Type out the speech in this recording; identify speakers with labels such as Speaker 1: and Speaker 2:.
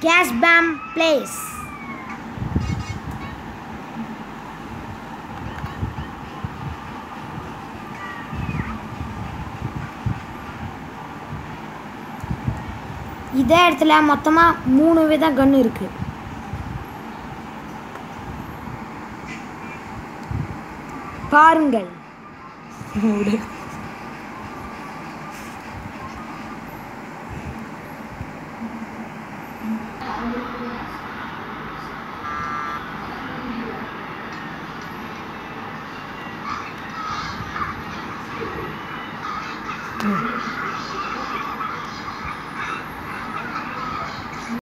Speaker 1: Cash bomb place. இதே இடத்துல மொத்தமாக 3 வித கன் இருக்கு. பாருங்கள்.